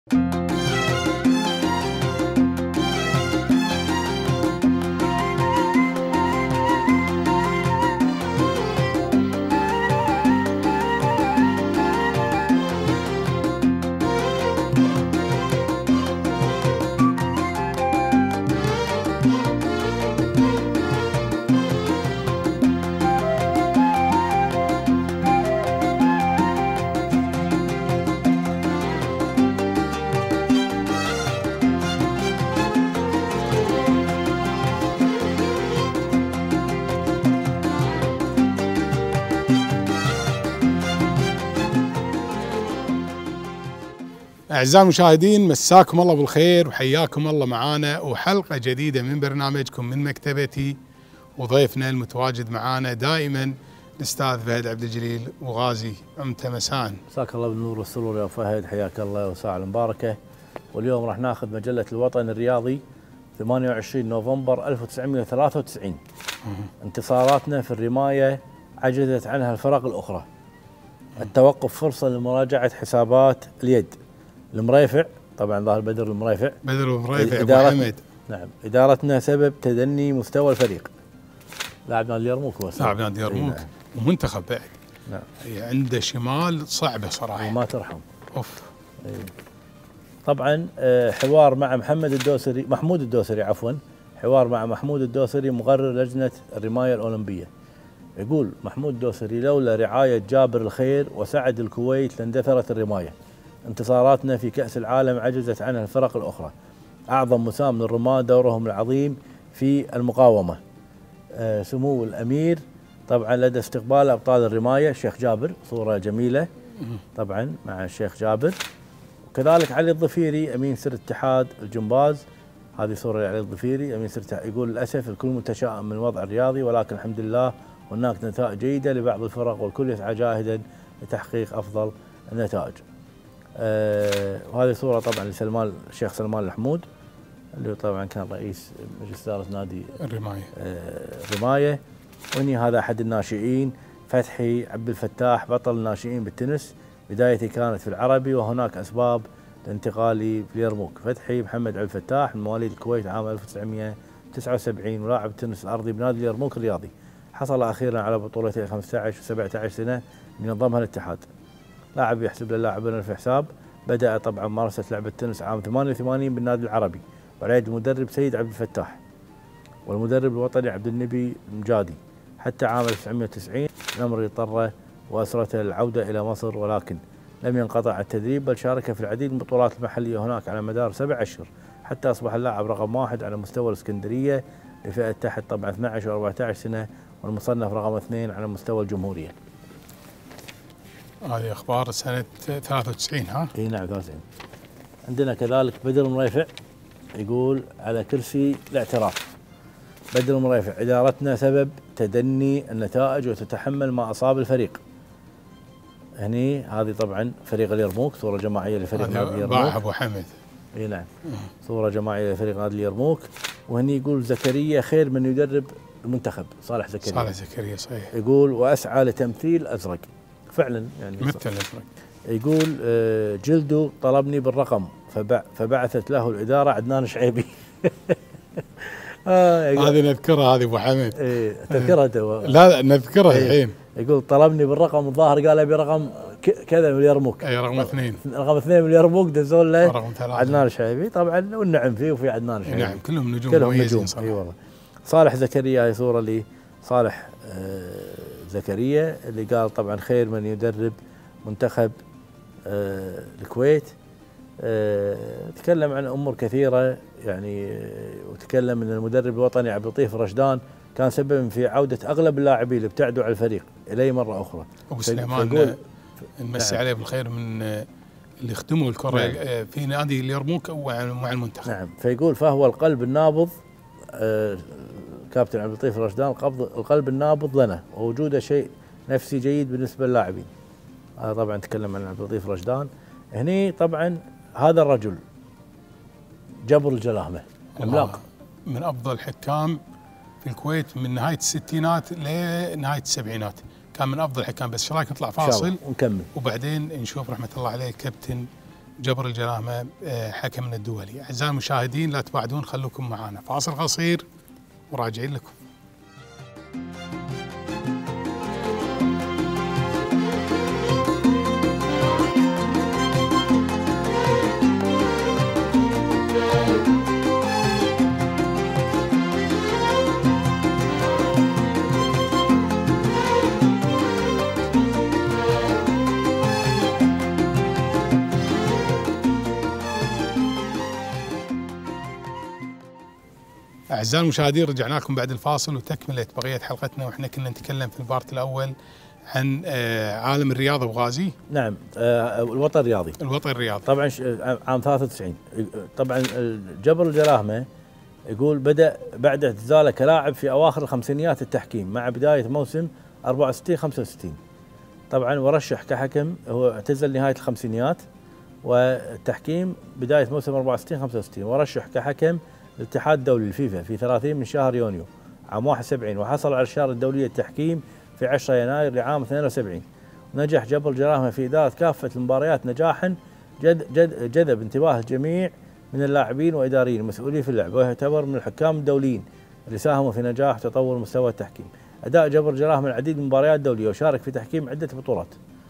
أعزائي المشاهدين، مساكم الله بالخير وحياكم الله معانا وحلقة جديدة من برنامجكم من مكتبتي، وضيفنا المتواجد معانا دائما الأستاذ فهد عبد الجليل وغازي. أمتى مساء. مساك الله بالنور والسرور يا فهد، حياك الله وساعة المباركة. واليوم راح ناخذ مجلة الوطن الرياضي 28 نوفمبر 1993. انتصاراتنا في الرماية عجزت عنها الفرق الأخرى. التوقف فرصة لمراجعة حسابات اليد. المريفع طبعا ظاهر بدر المريفع أبو حمد. نعم، إدارتنا سبب تدني مستوى الفريق. لاعب نادي اليرموك لاعب نادي اليرموك ومنتخب بعد. نعم، عنده شمال صعبة صراحة وما ترحم. اوف. طبعا حوار مع محمود الدوسري حوار مع محمود الدوسري مقرر لجنة الرماية الأولمبية. يقول محمود الدوسري: لولا رعاية جابر الخير وسعد الكويت لاندثرت الرماية. انتصاراتنا في كأس العالم عجزت عنها الفرق الأخرى. أعظم مسام للرماة دورهم العظيم في المقاومة. سمو الأمير طبعا لدى استقبال أبطال الرماية الشيخ جابر، صورة جميلة طبعا مع الشيخ جابر. وكذلك علي الظفيري أمين سر اتحاد الجمباز، هذه صورة لعلي الظفيري أمين سر اتحاد. يقول: للأسف الكل متشائم من الوضع الرياضي، ولكن الحمد لله هناك نتائج جيدة لبعض الفرق، والكل يسعى جاهدا لتحقيق أفضل النتائج. وهذه صورة طبعا لسلمان الشيخ سلمان الحمود، اللي طبعا كان رئيس مجلس إدارة نادي الرماية. وهني هذا أحد الناشئين، فتحي عبد الفتاح، بطل الناشئين بالتنس. بدايتي كانت في العربي، وهناك أسباب لانتقالي في اليرموك. فتحي محمد عبد الفتاح من مواليد الكويت عام 1979، ولاعب التنس الأرضي بنادي اليرموك الرياضي. حصل أخيرا على بطولتي 15 و17 سنة من نظمها الاتحاد. لاعب يحسب للاعبين في حساب. بدأ طبعا ممارسة لعبة التنس عام 88 بالنادي العربي، وعلى يد المدرب سيد عبد الفتاح والمدرب الوطني عبد النبي المجادي، حتى عام 1990 الأمر اضطر وأسرته للعودة إلى مصر، ولكن لم ينقطع التدريب، بل شارك في العديد من البطولات المحلية هناك على مدار 7 أشهر، حتى أصبح اللاعب رقم 1 على مستوى الإسكندرية لفئة تحت طبعا 12 و14 سنة، والمصنف رقم 2 على مستوى الجمهورية. هذه أخبار سنة 93. ها؟ اي نعم 93. عندنا كذلك بدر المريفع، يقول: على كرسي الاعتراف. بدر المريفع: إدارتنا سبب تدني النتائج وتتحمل ما أصاب الفريق. هني هذه طبعا فريق اليرموك، صورة جماعية لفريق نادي اليرموك. باع أبو حمد. اي نعم، صورة جماعية لفريق نادي اليرموك. وهني يقول: زكريا خير من يدرب المنتخب. صالح زكريا صحيح. يقول: وأسعى لتمثيل أزرق. فعلا يعني مثل الأزرق. يقول: جلده طلبني بالرقم فبعثت له الإدارة عدنان شعيبي. هذه نذكرها، هذه أبو حمد. تذكرها تو. لا نذكرها الحين. يقول: طلبني بالرقم، الظاهر قال أبي رقم كذا من اليرموك. أي رقم 2. رقم 2 من اليرموك دزوا له رقم 3 عدنان شعيبي طبعا، والنعم فيه وفي عدنان شعيبي. نعم كلهم نجوم مميزين صراحة. اي والله. صالح زكريا، هي صورة لصالح زكريا اللي قال طبعا خير من يدرب منتخب الكويت. تكلم عن امور كثيره يعني، وتكلم ان المدرب الوطني عبد اللطيف الرشدان كان سبب في عوده اغلب اللاعبين اللي ابتعدوا عن الفريق اليه مره اخرى. ابو سليمان نمسي عليه بالخير من اللي خدموا الكره في نادي اليرموك ومع المنتخب. نعم، فيقول: فهو القلب النابض. كابتن عبد اللطيف الرشدان: القلب النابض لنا، ووجوده شيء نفسي جيد بالنسبه للاعبين. هذا طبعا تكلم عن عبد اللطيف الرشدان. هني طبعا هذا الرجل جبر الجلاهمه، عملاق من افضل الحكام في الكويت من نهايه الستينات لنهايه السبعينات، كان من افضل الحكام. بس ايش رايك نطلع فاصل ونكمل وبعدين نشوف رحمه الله عليه كابتن جبر الجراهمة حكمنا الدولي. أعزائي المشاهدين لا تبعدون، خلوكم معنا فاصل قصير وراجعين لكم. أعزائي المشاهدين رجعنا لكم بعد الفاصل وتكملة بقية حلقتنا، وإحنا كنا نتكلم في البارت الأول عن عالم الرياضة وغازي. نعم، الوطن الرياضي. الوطن الرياضي طبعا عام 93. طبعا جبر الجراهمة يقول بدأ بعد اعتزاله كلاعب في أواخر الخمسينيات التحكيم مع بداية موسم 64-65. طبعا ورشح كحكم، هو اعتزل نهاية الخمسينيات والتحكيم بداية موسم 64-65، ورشح كحكم الاتحاد الدولي الفيفا في 30 من شهر يونيو عام 71، وحصل على الشارة الدولية التحكيم في 10 يناير لعام 72. نجح جبر الجراهمة في إدارة كافة المباريات نجاحا جذب انتباه الجميع من اللاعبين وإداريين المسؤولين في اللعبة، ويعتبر من الحكام الدوليين اللي ساهموا في نجاح وتطور مستوى التحكيم. أداء جبر الجراهمة العديد من المباريات الدولية، وشارك في تحكيم عدة بطولات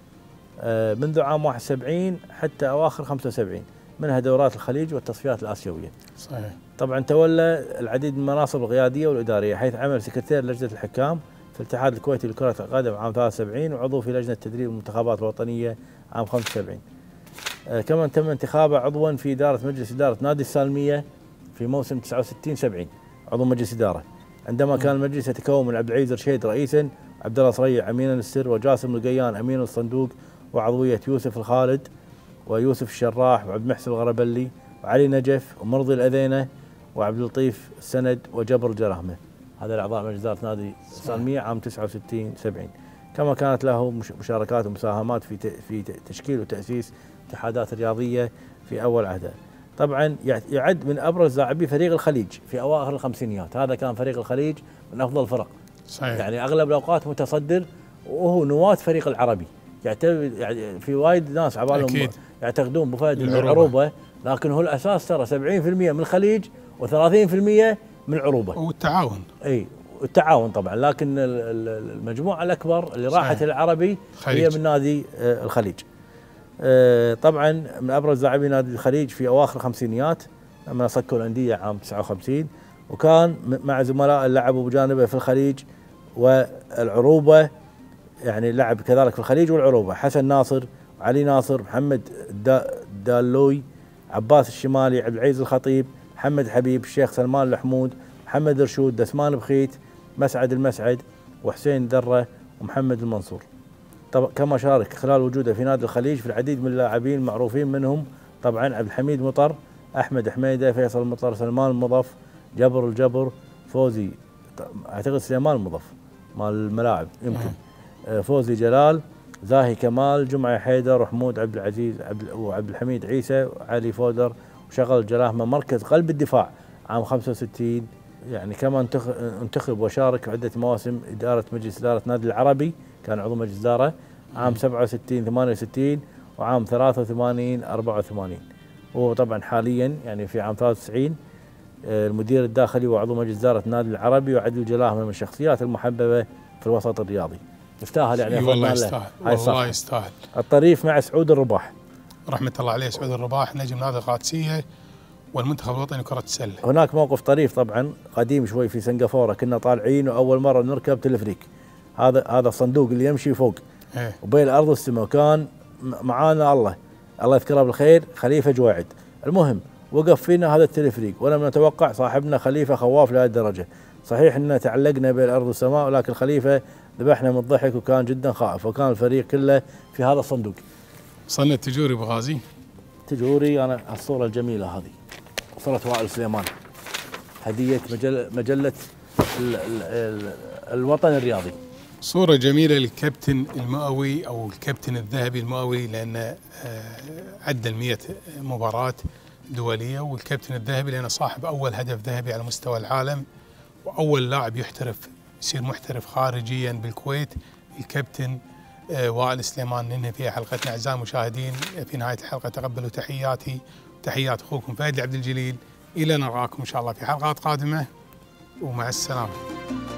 منذ عام 71 حتى أواخر 75، منها دورات الخليج والتصفيات الآسيوية. صحيح. طبعا تولى العديد من المناصب القيادية والإدارية، حيث عمل سكرتير لجنة الحكام في الاتحاد الكويتي لكرة القدم عام 73، وعضو في لجنة تدريب المنتخبات الوطنية عام 75. كما تم انتخابه عضوا في مجلس إدارة نادي السالمية في موسم 69-70، عضو مجلس إدارة، عندما كان المجلس يتكون من عبد العزيز رشيد رئيسا، عبد الله صريع أمينا للسر، وجاسم القيان أمين الصندوق، وعضوية يوسف الخالد ويوسف الشراح وعبد المحسن الغربلي وعلي نجف ومرضي الأذينة وعبد اللطيف السند وجبر الجراهمة. هذا الأعضاء مجلس إدارة نادي السالمية عام 69-70. كما كانت له مشاركات ومساهمات في تشكيل وتأسيس اتحادات رياضية في أول عهده. طبعا يعد من أبرز لاعبي فريق الخليج في أواخر الخمسينيات. هذا كان فريق الخليج من أفضل الفرق. صحيح. يعني أغلب الأوقات متصدر، وهو نواة فريق العربي. يعني في وايد ناس عبالهم يعتقدون بفهد من العروبة، لكن هو الأساس ترى 70% من الخليج و30% من العروبة. والتعاون. اي والتعاون طبعا، لكن المجموعة الأكبر اللي راحت العربي هي من نادي الخليج. طبعا من أبرز لاعبي نادي الخليج في أواخر الخمسينيات لما صكوا الأندية عام 59، وكان مع زملاء لعبوا بجانبه في الخليج والعروبة، يعني لعب كذلك في الخليج والعروبة حسن ناصر، علي ناصر، محمد الدالوي، عباس الشمالي، عبد العزيز الخطيب، محمد حبيب، الشيخ سلمان الحمود، محمد رشود، دسمان بخيت، مسعد المسعد، وحسين درة، ومحمد المنصور. طبعا كما شارك خلال وجوده في نادي الخليج في العديد من اللاعبين المعروفين، منهم طبعا عبد الحميد مطر، احمد حميده، فيصل مطر، سلمان المضف، جبر الجبر، فوزي، اعتقد سليمان المضف مال الملاعب يمكن، فوزي جلال، زاهي كمال، جمعة حيدر، وحمود عبد العزيز وعبد الحميد عيسى، وعلي فودر. وشغل الجراهمة مركز قلب الدفاع عام 65. يعني كما انتخب وشارك في عدة مواسم مجلس إدارة نادي العربي، كان عضو مجلس إدارة عام 67-68 وعام 83-84. وهو طبعا حاليا يعني في عام 93 المدير الداخلي وعضو مجلس إدارة نادي العربي، وعدل الجراهمة من الشخصيات المحببة في الوسط الرياضي. يستاهل يعني. والله يستاهل، والله يستاهل. الطريف مع سعود الرباح رحمة الله عليه. سعود الرباح نجم نادي القادسية والمنتخب الوطني لكرة السلة. هناك موقف طريف طبعا قديم شوي في سنغافورة، كنا طالعين وأول مرة نركب تلفريك، هذا الصندوق اللي يمشي فوق وبين الأرض والسماء، وكان معانا الله يذكره بالخير خليفة جواعد. المهم وقف فينا هذا التلفريك، ولم نتوقع صاحبنا خليفة خواف لهذه الدرجة. صحيح ان تعلقنا بين الارض والسماء، ولكن خليفة ذبحنا من الضحك وكان جدا خائف، وكان الفريق كله في هذا الصندوق. وصلنا التجوري بغازي. تجوري انا الصورة الجميلة هذه صورة وائل سليمان، هدية مجلة الوطن الرياضي. صورة جميلة للكابتن المئوي او الكابتن الذهبي المئوي، لانه عدى 100 مباراة دولية، والكابتن الذهبي لأنه صاحب أول هدف ذهبي على مستوى العالم، وأول لاعب يحترف يصير محترف خارجيا بالكويت، الكابتن وائل سليمان ننهي فيها حلقتنا. أعزائي المشاهدين، في نهاية الحلقة تقبلوا تحياتي وتحيات أخوكم فهد العبد الجليل. إلى نراكم إن شاء الله في حلقات قادمة، ومع السلامة.